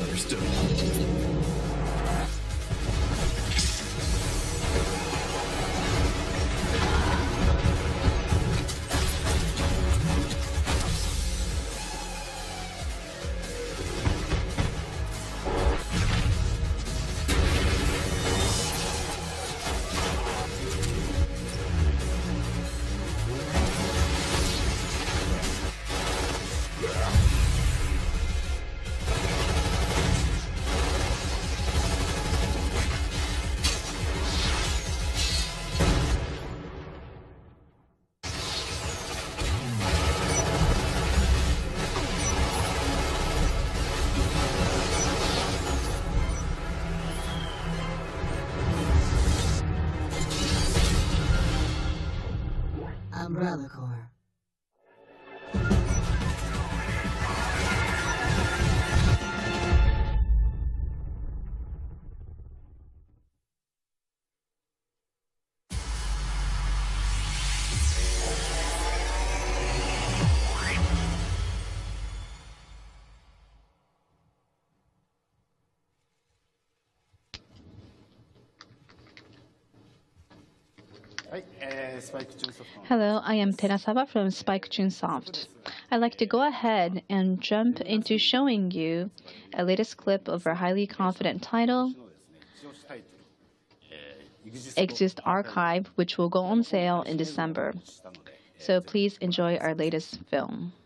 Understood. Umbrella Corps. Hello, I am Terasawa from Spike Chunsoft. I'd like to go ahead and jump into showing you a latest clip of our highly confident title, Exist Archive, which will go on sale in December. So please enjoy our latest film.